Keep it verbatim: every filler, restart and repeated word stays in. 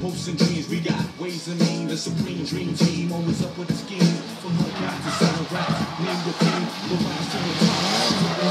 hopes and dreams. We got ways and means, the supreme dream team. Always up with the scheme. From home rap to center rap, name your king. The rise to the top.